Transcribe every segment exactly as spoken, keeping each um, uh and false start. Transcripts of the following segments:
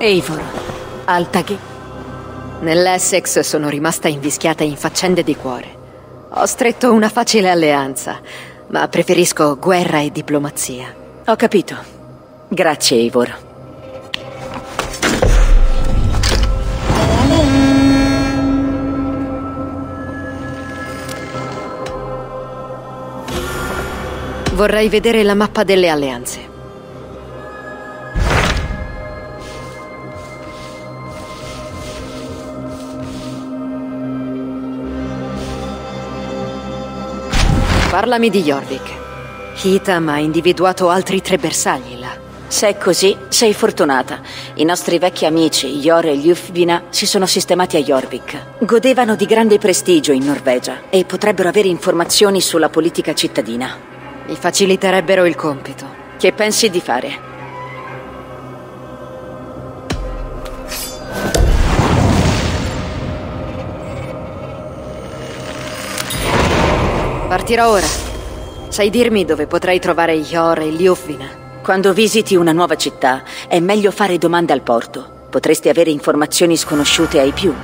Eivor, Altaghi. Nell'Essex sono rimasta invischiata in faccende di cuore. Ho stretto una facile alleanza, ma preferisco guerra e diplomazia. Ho capito. Grazie, Eivor. Vorrei vedere la mappa delle alleanze. Parlami di Jorvik. Hitam ha individuato altri tre bersagli là. Se è così, sei fortunata. I nostri vecchi amici, Yor e Ljufvina, si sono sistemati a Jorvik. Godevano di grande prestigio in Norvegia e potrebbero avere informazioni sulla politica cittadina. Mi faciliterebbero il compito. Che pensi di fare? Partirò ora. Sai dirmi dove potrei trovare Yor e Ljufvina? Quando visiti una nuova città, è meglio fare domande al porto. Potresti avere informazioni sconosciute ai più.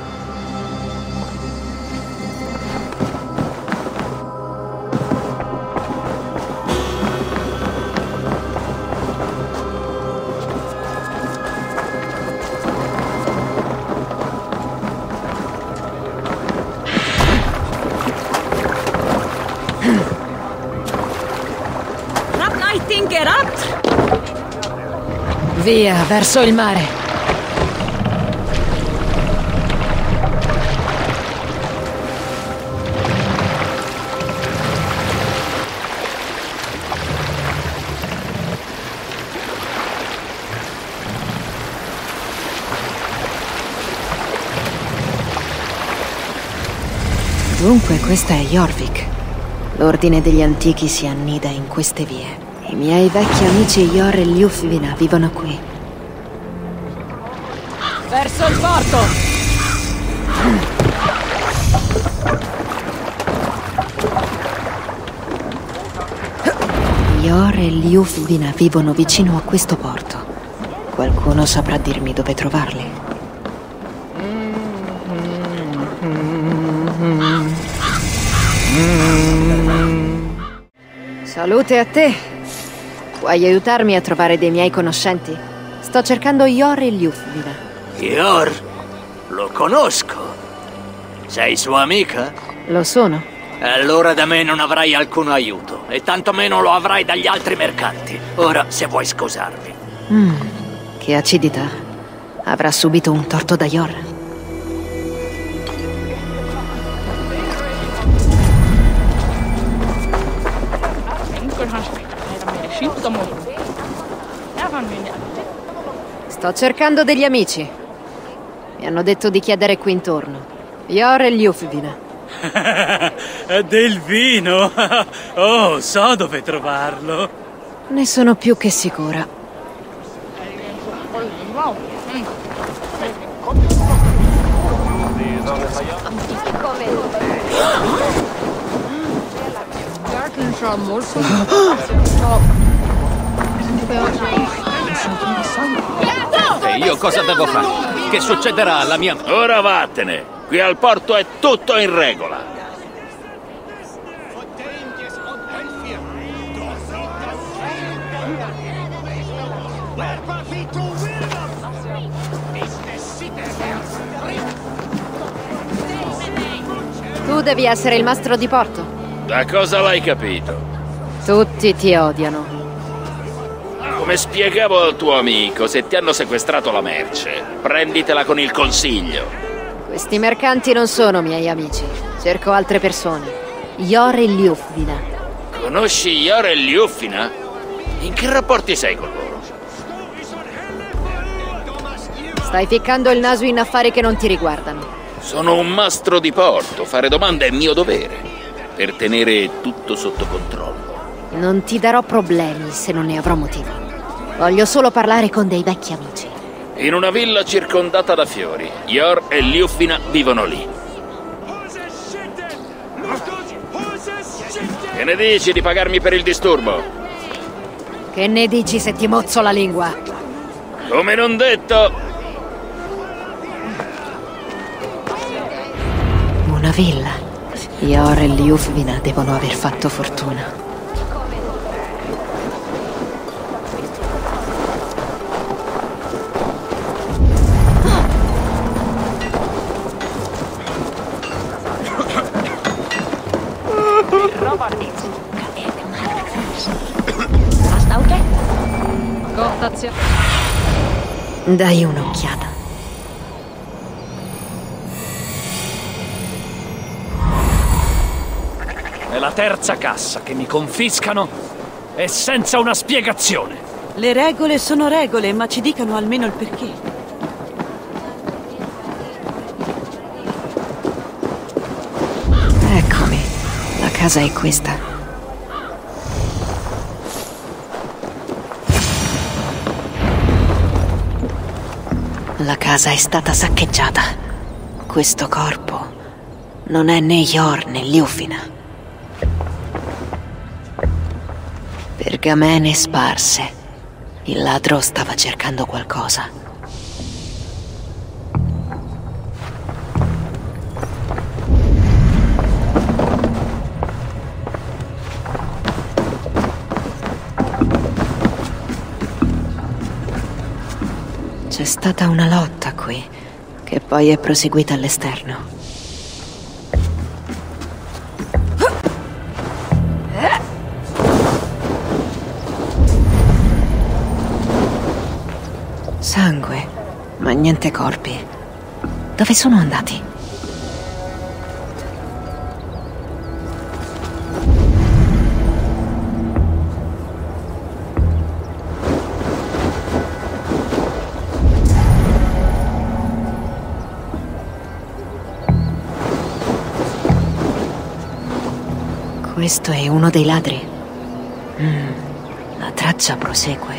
Via, verso il mare. Dunque, questa è Jorvik. L'ordine degli antichi si annida in queste vie. I miei vecchi amici Yor e Ljufvina vivono qui. Verso il porto! Yor e Ljufvina vivono vicino a questo porto. Qualcuno saprà dirmi dove trovarli. Salute a te! Puoi aiutarmi a trovare dei miei conoscenti? Sto cercando Yor e Ljufvina. Yor? Lo conosco. Sei sua amica? Lo sono. Allora da me non avrai alcun aiuto, e tantomeno lo avrai dagli altri mercanti. Ora, se vuoi scusarmi. Mm, che acidità. Avrà subito un torto da Yor. Sto cercando degli amici. Mi hanno detto di chiedere qui intorno. Yor e Ljufvina. Del vino? Oh, so dove trovarlo. Ne sono più che sicura. E io cosa devo fare? Che succederà alla mia... Ora vattene! Qui al porto è tutto in regola! Tu devi essere il mastro di porto. Da cosa l'hai capito? Tutti ti odiano. Come spiegavo al tuo amico, se ti hanno sequestrato la merce, prenditela con il consiglio. Questi mercanti non sono miei amici. Cerco altre persone. Yor e Ljufvina. Conosci Yor e Ljufvina? In che rapporti sei con loro? Stai ficcando il naso in affari che non ti riguardano. Sono un mastro di porto. Fare domande è mio dovere, per tenere tutto sotto controllo. Non ti darò problemi se non ne avrò motivo. Voglio solo parlare con dei vecchi amici. In una villa circondata da fiori, Yor e Ljufvina vivono lì. Che ne dici di pagarmi per il disturbo? Che ne dici se ti mozzo la lingua? Come non detto. Una villa. Yor e Ljufvina devono aver fatto fortuna. Dai un'occhiata. È la terza cassa che mi confiscano e senza una spiegazione. Le regole sono regole, ma ci dicano almeno il perché. Eccomi. La casa è questa. La casa è stata saccheggiata. Questo corpo non è né Yor né Ljufvina. Pergamene sparse. Il ladro stava cercando qualcosa. C'è stata una lotta qui, che poi è proseguita all'esterno. Sangue, ma niente corpi. Dove sono andati? Questo è uno dei ladri. Mm, la traccia prosegue.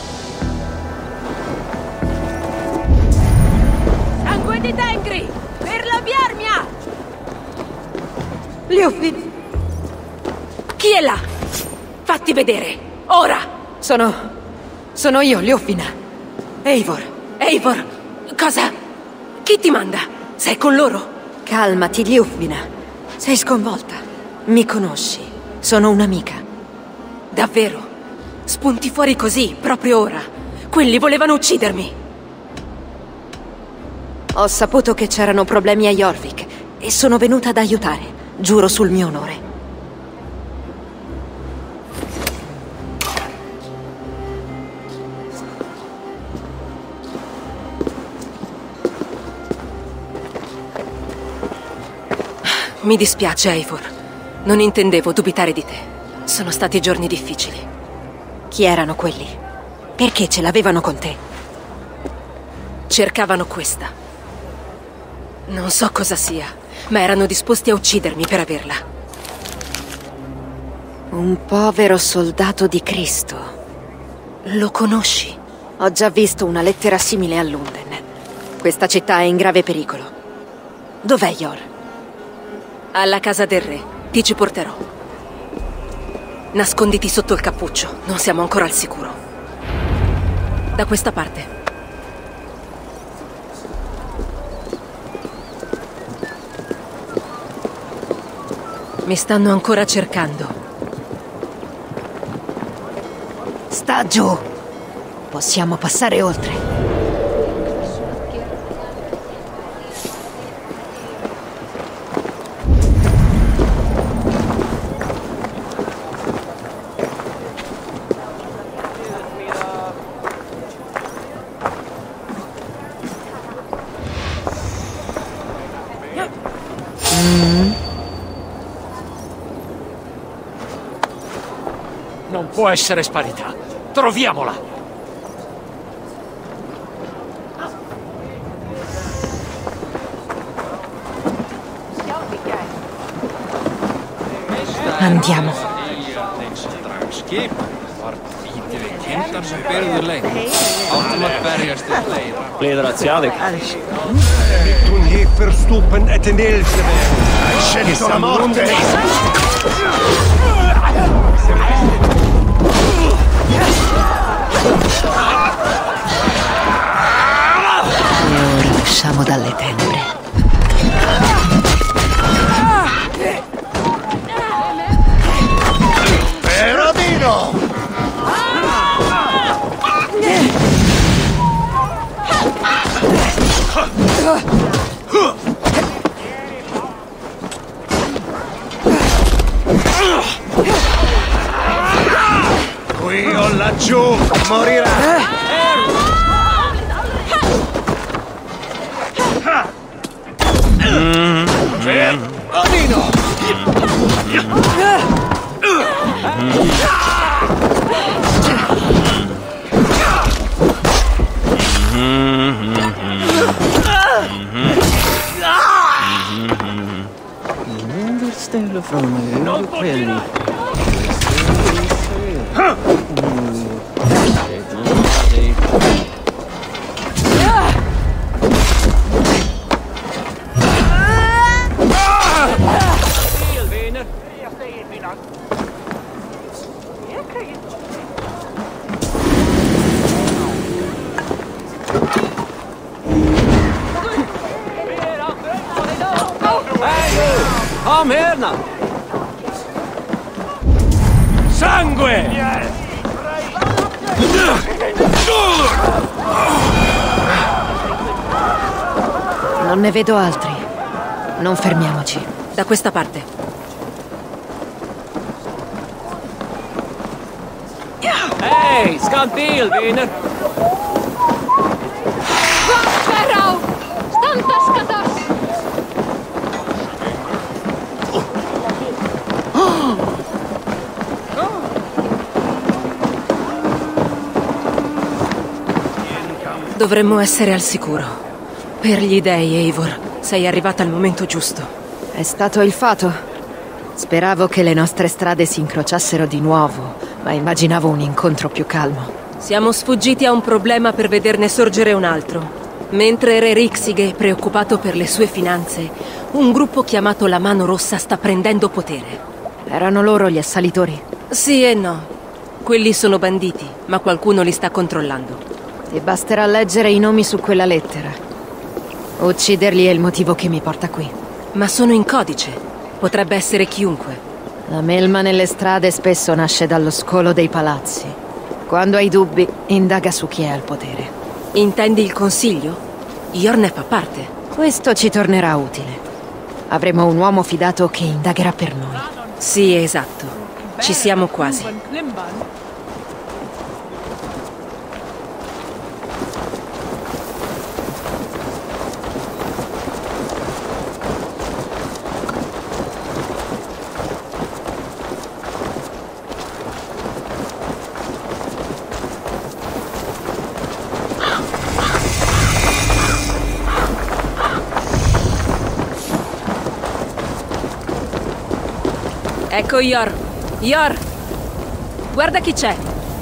Sangue di Tengri! Per la Bjarmia! Ljufvina! Chi è là? Fatti vedere! Ora! Sono... sono io, Ljufvina. Eivor. Eivor! Cosa? Chi ti manda? Sei con loro? Calmati, Ljufvina. Sei sconvolta. Mi conosci. Sono un'amica. Davvero? Spunti fuori così, proprio ora. Quelli volevano uccidermi. Ho saputo che c'erano problemi a Jorvik e sono venuta ad aiutare. Giuro sul mio onore. Mi dispiace, Eivor. Non intendevo dubitare di te. Sono stati giorni difficili. Chi erano quelli? Perché ce l'avevano con te? Cercavano questa. Non so cosa sia, ma erano disposti a uccidermi per averla. Un povero soldato di Cristo. Lo conosci? Ho già visto una lettera simile a Lunden. Questa città è in grave pericolo. Dov'è Yor? Alla casa del re. Ti ci porterò. Nasconditi sotto il cappuccio. Non siamo ancora al sicuro. Da questa parte. Mi stanno ancora cercando. Sta giù. Possiamo passare oltre. Non può essere sparita. Troviamola! Andiamo. Toen heeft verstoppen het in Elseberg. Scelto la morte. Morirà! Odino! Stelle from Non quelli. Merna! Sangue! Non ne vedo altri. Non fermiamoci. Da questa parte. Ehi, Scantil, Wiener! Ferrau! Stantas katas! Dovremmo essere al sicuro. Per gli dei, Eivor, sei arrivata al momento giusto. È stato il fato. Speravo che le nostre strade si incrociassero di nuovo, ma immaginavo un incontro più calmo. Siamo sfuggiti a un problema per vederne sorgere un altro. Mentre Re Rixige è preoccupato per le sue finanze, un gruppo chiamato la Mano Rossa sta prendendo potere. Erano loro gli assalitori? Sì e no. Quelli sono banditi, ma qualcuno li sta controllando. Ti basterà leggere i nomi su quella lettera. Ucciderli è il motivo che mi porta qui. Ma sono in codice. Potrebbe essere chiunque. La melma nelle strade spesso nasce dallo scolo dei palazzi. Quando hai dubbi, indaga su chi è al potere. Intendi il consiglio? Yor ne fa parte. Questo ci tornerà utile. Avremo un uomo fidato che indagherà per noi. Sì, esatto. Ci siamo quasi. Ecco Yor. Yor! Guarda chi c'è!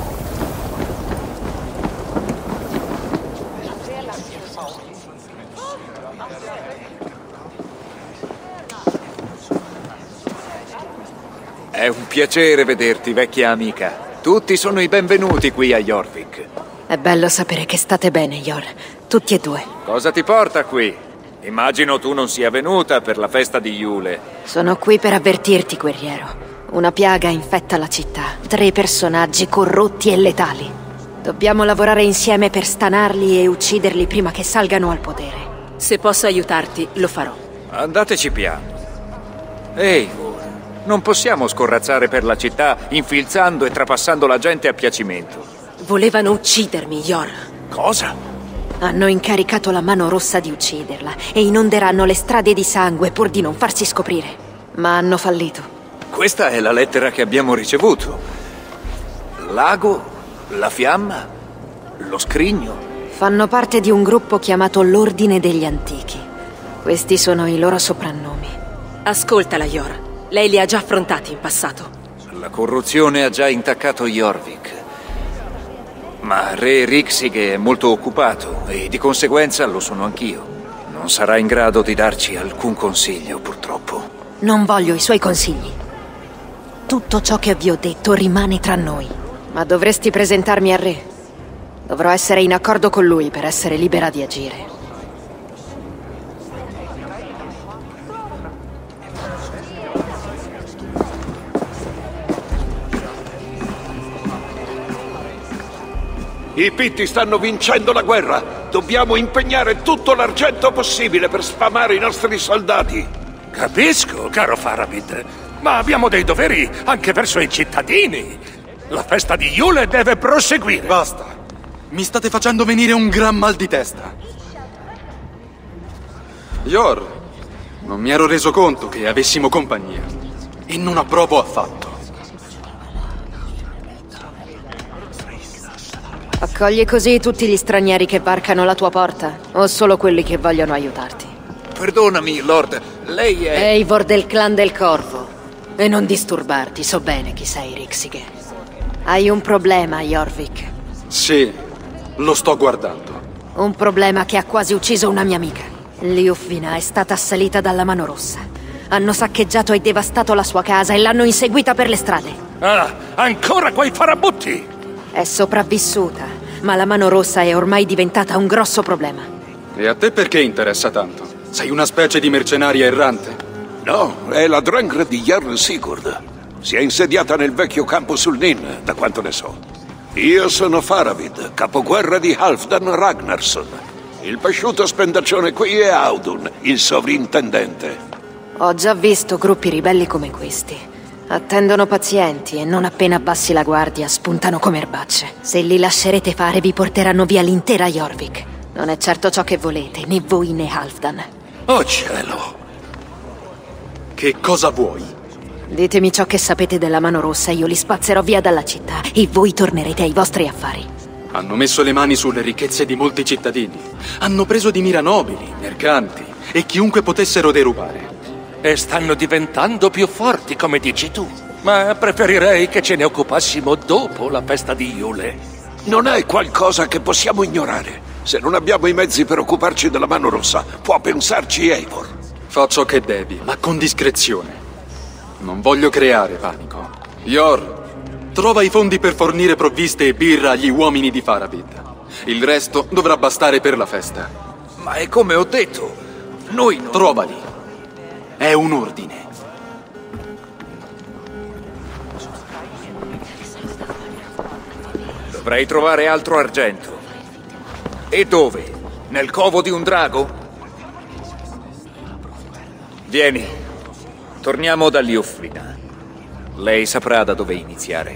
È un piacere vederti, vecchia amica. Tutti sono i benvenuti qui a Jorvik. È bello sapere che state bene, Yor. Tutti e due. Cosa ti porta qui? Immagino tu non sia venuta per la festa di Yule. Sono qui per avvertirti, guerriero. Una piaga infetta la città. Tre personaggi corrotti e letali. Dobbiamo lavorare insieme per stanarli e ucciderli prima che salgano al potere. Se posso aiutarti, lo farò. Andateci piano. Eivor, non possiamo scorrazzare per la città infilzando e trapassando la gente a piacimento. Volevano uccidermi, Yor. Cosa? Hanno incaricato la Mano Rossa di ucciderla e inonderanno le strade di sangue pur di non farsi scoprire. Ma hanno fallito. Questa è la lettera che abbiamo ricevuto. L'ago, la fiamma, lo scrigno. Fanno parte di un gruppo chiamato l'Ordine degli Antichi. Questi sono i loro soprannomi. Ascoltala, Yor. Lei li ha già affrontati in passato. La corruzione ha già intaccato Jorvik. Ma Re Rixige è molto occupato e di conseguenza lo sono anch'io. Non sarà in grado di darci alcun consiglio, purtroppo. Non voglio i suoi consigli. Tutto ciò che vi ho detto rimane tra noi. Ma dovresti presentarmi al re. Dovrò essere in accordo con lui per essere libera di agire. I Pitti stanno vincendo la guerra. Dobbiamo impegnare tutto l'argento possibile per sfamare i nostri soldati. Capisco, caro Faramid, ma abbiamo dei doveri anche verso i cittadini. La festa di Yule deve proseguire. Basta. Mi state facendo venire un gran mal di testa. Yor, non mi ero reso conto che avessimo compagnia. E non approvo affatto. Accogli così tutti gli stranieri che varcano la tua porta? O solo quelli che vogliono aiutarti? Perdonami, Lord. Lei è... Eivor del clan del Corvo. E non disturbarti, so bene chi sei, Rixighe. Hai un problema, Jorvik. Sì, lo sto guardando. Un problema che ha quasi ucciso una mia amica. Ljufvina è stata assalita dalla Mano Rossa. Hanno saccheggiato e devastato la sua casa e l'hanno inseguita per le strade. Ah, ancora quei farabutti! È sopravvissuta, ma la Mano Rossa è ormai diventata un grosso problema. E a te perché interessa tanto? Sei una specie di mercenaria errante? No, è la Drangr di Jarl Sigurd. Si è insediata nel vecchio campo sul Nin, da quanto ne so. Io sono Faravid, capoguerra di Halfdan Ragnarsson. Il pasciuto spendaccione qui è Audun, il sovrintendente. Ho già visto gruppi ribelli come questi. Attendono pazienti e non appena abbassi la guardia spuntano come erbacce. Se li lascerete fare vi porteranno via l'intera Jorvik. Non è certo ciò che volete, né voi né Halfdan. Oh cielo! Che cosa vuoi? Ditemi ciò che sapete della Mano Rossa e io li spazzerò via dalla città e voi tornerete ai vostri affari. Hanno messo le mani sulle ricchezze di molti cittadini. Hanno preso di mira nobili, mercanti e chiunque potessero derubare. E stanno diventando più forti, come dici tu. Ma preferirei che ce ne occupassimo dopo la festa di Yule. Non è qualcosa che possiamo ignorare. Se non abbiamo i mezzi per occuparci della Mano Rossa, può pensarci Eivor. Fa ciò che devi, ma con discrezione. Non voglio creare panico. Yor, trova i fondi per fornire provviste e birra agli uomini di Faravid. Il resto dovrà bastare per la festa. Ma è come ho detto, noi non... Trovali. È un ordine. Dovrei trovare altro argento. E dove? Nel covo di un drago? Vieni, torniamo da Ljufvina. Lei saprà da dove iniziare.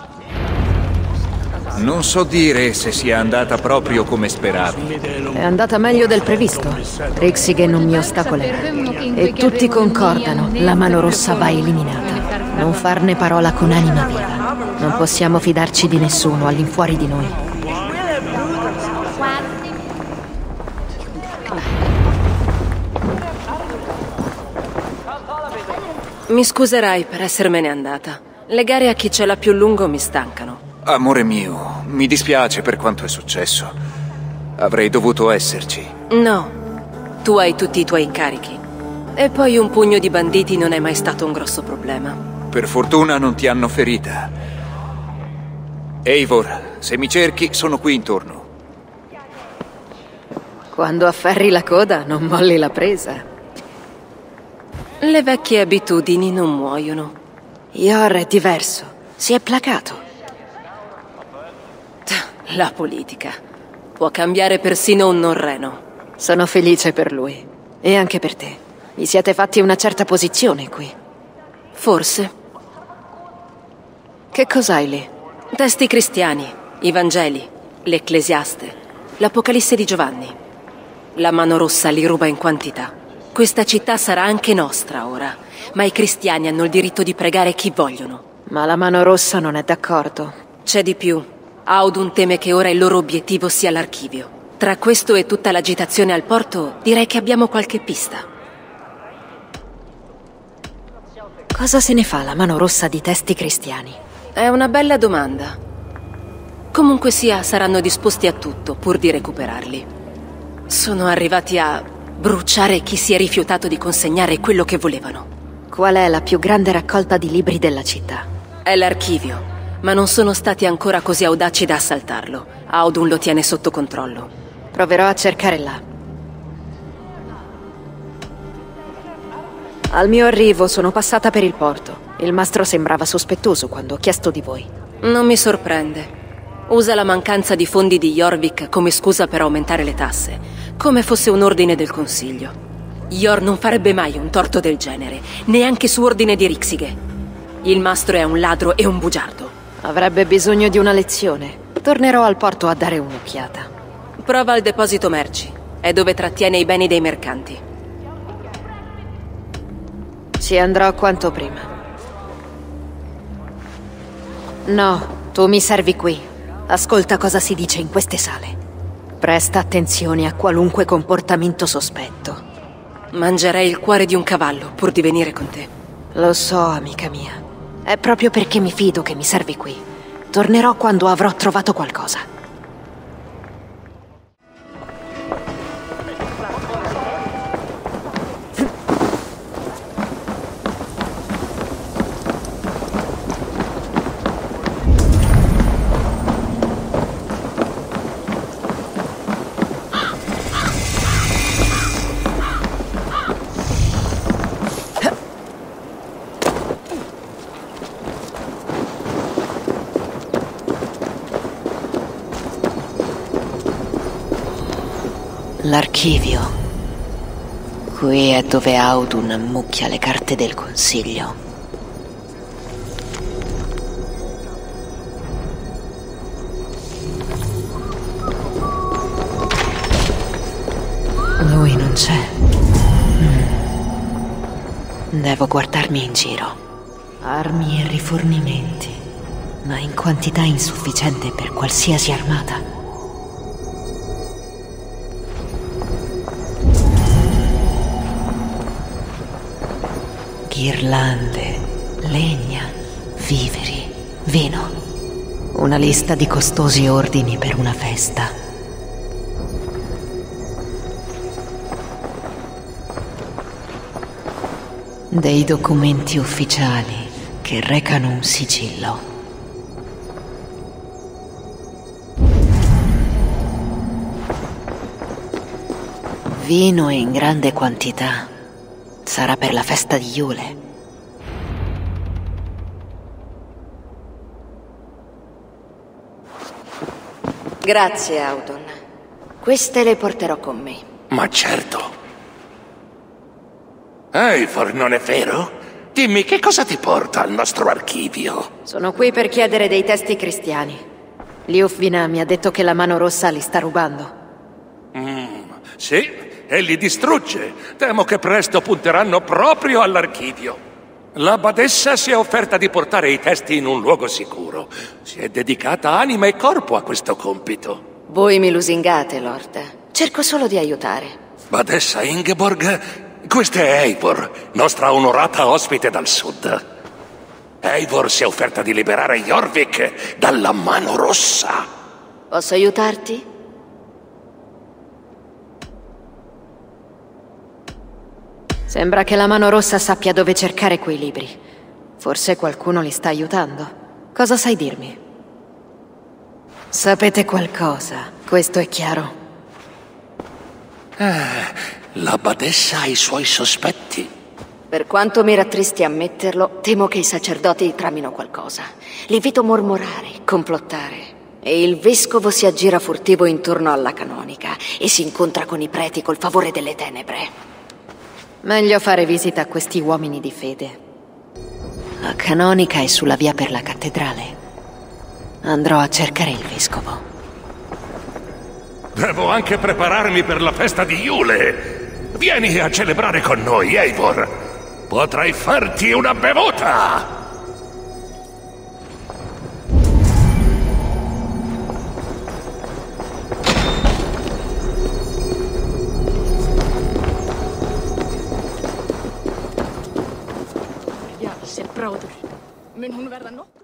Non so dire se sia andata proprio come speravi. È andata meglio del previsto. Rixighe non mi ostacolerà. E tutti concordano, la Mano Rossa va eliminata. Non farne parola con anima viva. Non possiamo fidarci di nessuno all'infuori di noi. Mi scuserai per essermene andata. Le gare a chi ce l'ha più lungo mi stancano. Amore mio, mi dispiace per quanto è successo. Avrei dovuto esserci. No, tu hai tutti i tuoi incarichi. E poi un pugno di banditi non è mai stato un grosso problema. Per fortuna non ti hanno ferita. Eivor, se mi cerchi, sono qui intorno. Quando afferri la coda, non molli la presa. Le vecchie abitudini non muoiono. Yor è diverso. Si è placato. La politica. Può cambiare persino un norreno. Sono felice per lui. E anche per te. Vi siete fatti una certa posizione qui. Forse. Che cos'hai lì? Testi cristiani, i Vangeli, l'Ecclesiaste, l'Apocalisse di Giovanni. La Mano Rossa li ruba in quantità. Questa città sarà anche nostra ora, ma i cristiani hanno il diritto di pregare chi vogliono. Ma la Mano Rossa non è d'accordo. C'è di più. Audun teme che ora il loro obiettivo sia l'archivio. Tra questo e tutta l'agitazione al porto, direi che abbiamo qualche pista. Cosa se ne fa la Mano Rossa di testi cristiani? È una bella domanda. Comunque sia, saranno disposti a tutto pur di recuperarli. Sono arrivati a bruciare chi si è rifiutato di consegnare quello che volevano. Qual è la più grande raccolta di libri della città? È l'archivio. Ma non sono stati ancora così audaci da assaltarlo. Audun lo tiene sotto controllo. Proverò a cercare là. Al mio arrivo sono passata per il porto. Il mastro sembrava sospettoso quando ho chiesto di voi. Non mi sorprende. Usa la mancanza di fondi di Jorvik come scusa per aumentare le tasse, come fosse un ordine del consiglio. Yor non farebbe mai un torto del genere, neanche su ordine di Rixighe. Il mastro è un ladro e un bugiardo. Avrebbe bisogno di una lezione. Tornerò al porto a dare un'occhiata. Prova al deposito merci. È dove trattiene i beni dei mercanti. Ci andrò quanto prima. No, tu mi servi qui. Ascolta cosa si dice in queste sale. Presta attenzione a qualunque comportamento sospetto. Mangerei il cuore di un cavallo pur di venire con te. Lo so, amica mia. È proprio perché mi fido che mi servi qui. Tornerò quando avrò trovato qualcosa. L'archivio. Qui è dove Audun ammucchia le carte del Consiglio. Lui non c'è. Mm. Devo guardarmi in giro. Armi e rifornimenti, ma in quantità insufficiente per qualsiasi armata. Ghirlande, legna, viveri, vino. Una lista di costosi ordini per una festa. Dei documenti ufficiali che recano un sigillo. Vino in grande quantità. Sarà per la festa di Yule. Grazie, Audun. Queste le porterò con me. Ma certo. Eivor, non è vero? Dimmi, che cosa ti porta al nostro archivio? Sono qui per chiedere dei testi cristiani. Liufvina mi ha detto che la Mano Rossa li sta rubando. Mm, sì. E li distrugge. Temo che presto punteranno proprio all'archivio. La badessa si è offerta di portare i testi in un luogo sicuro. Si è dedicata anima e corpo a questo compito. Voi mi lusingate, Lord. Cerco solo di aiutare. Badessa Ingeborg, questa è Eivor, nostra onorata ospite dal sud. Eivor si è offerta di liberare Jorvik dalla Mano Rossa. Posso aiutarti? Sembra che la Mano Rossa sappia dove cercare quei libri. Forse qualcuno li sta aiutando. Cosa sai dirmi? Sapete qualcosa, questo è chiaro. Eh, la badessa ha i suoi sospetti. Per quanto mi rattristi ammetterlo, temo che i sacerdoti tramino qualcosa. Li vedo mormorare, complottare. E il vescovo si aggira furtivo intorno alla canonica e si incontra con i preti col favore delle tenebre. Meglio fare visita a questi uomini di fede. La canonica è sulla via per la cattedrale. Andrò a cercare il vescovo. Devo anche prepararmi per la festa di Yule. Vieni a celebrare con noi, Eivor. Potrai farti una bevuta! Se prouder. Men hun verder nå.